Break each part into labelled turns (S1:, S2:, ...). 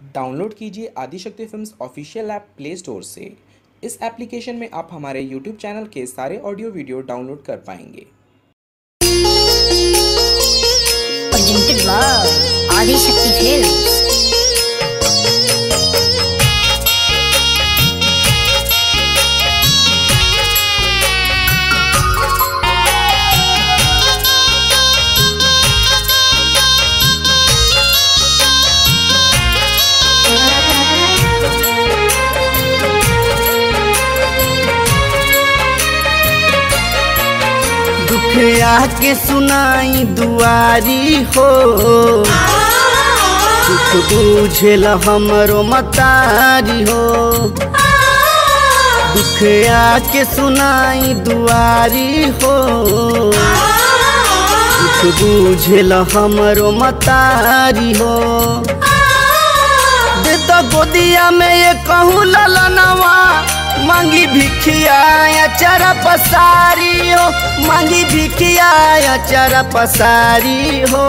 S1: Download कीजिए Adishakti films official app play store से। इस एप्लीकेशन में आप हमारे यूट्यूब चैनल के सारे ऑडियो वीडियो डाउनलोड कर पाएंगे।
S2: Presented by Adishakti films.
S3: आके सुनाई दुआरी हो, दुख बुझेल हमरो मतारी हो। दुख आके सुनाई दुआरी हो, दुख बुझेल हमरो मतारी हो। दे तो गोदिया में ये कहूँ ललनवा, मांगी भिखिया अचारा पसारी हो, मांगी भिखिया अचारा पसारी हो।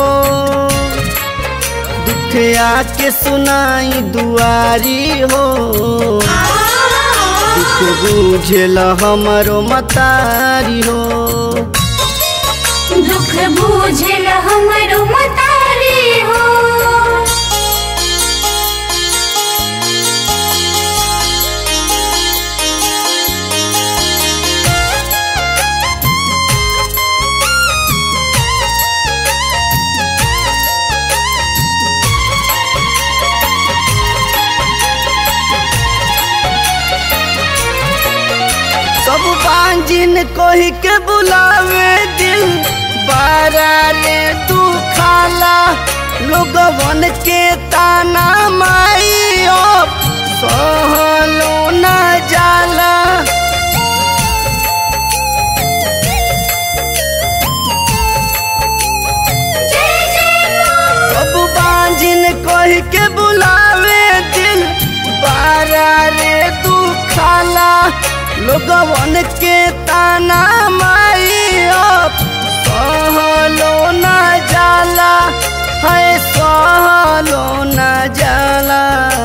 S3: दुख आके सुनाई दुआरी हो, दुख बुझेल हमरो मतारी हो।
S4: दुख बुझेल हमरो मतारी हो।
S3: सब बांजिन कोही के बुलावे दिल बारा रे तू खाला। लोगवन के ताना माई सहलो न जाला। सब बांजिन कोही के बुलावे दिल बारा रे तू खाला। लोगवन के ताना माई सहलो न जाला, है सहलो न जाला।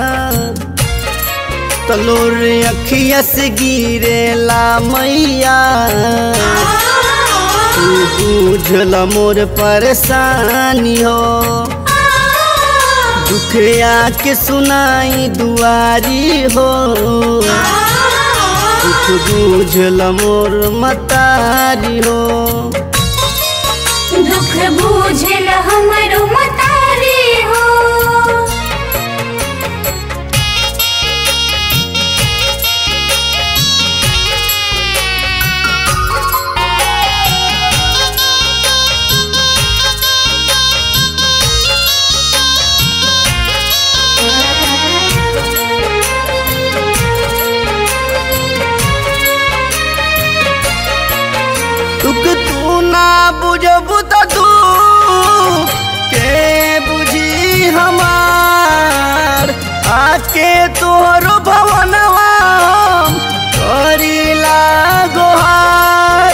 S3: तलोर अखिया से गिरेला मैया, तू बुझल मोर परेशानी हो। दुख आके सुनाई दुआरी हो, दुख बुझल मोर मतारी हो।
S4: दुख बुझेल हमरो मतारी हो।
S3: दुख तू ना बुझबू तो तू के बुझी हमार। आके तोहरो भवनवा करीला गोहार।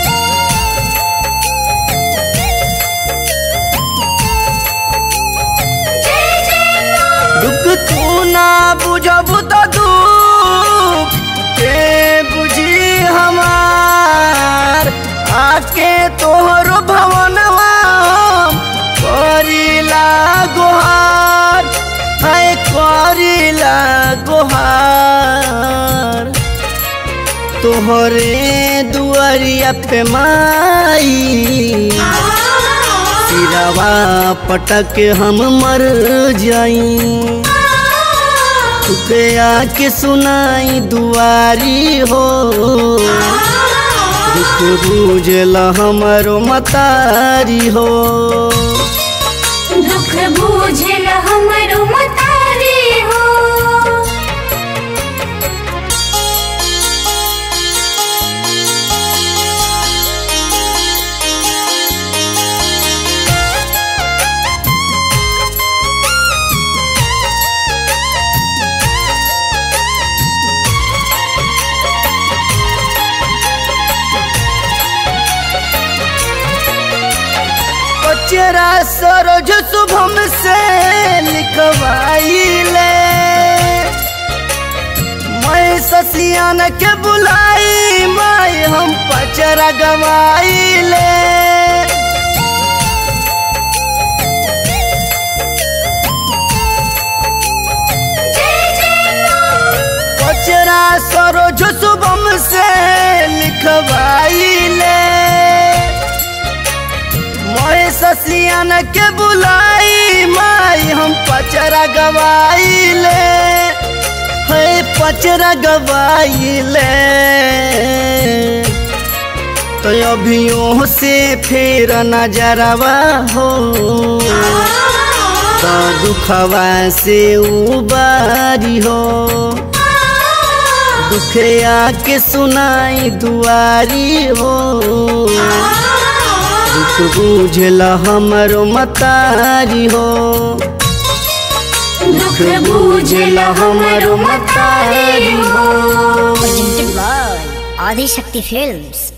S3: दुख तू ना बुझबू तो तू के बुझी हमार। आके तोहरो भवनवा करीला गोहार, है करीला गोहार। तोहरे दुआरिया पे माई, सिरवा पटक हम मर जाई। दुख आके सुनाई दुआरी हो, दुख बुझेल हमरो मतारी हो।
S4: दुख बुझेल हमरो मतारी हो।
S3: चेहरा सरोज शुभम से लिखवाई ले। ससियन के बुलाई माई हम पचरा गवाइले। पचरा सरोज शुभम से लिखवाइले। मैं ससियन के बुलाई माई हम पचरा गवाइले। है पचरा गवाइले तो अभियों से फिर नजरवा हो तो दुखवा से उबारी हो। दुखिया के सुनाई दुआरी हो दुख बुझला हमरो मतारी हो। दुख बुझला हमरो मतारी हो।
S2: Presented by Adi Shakti Films.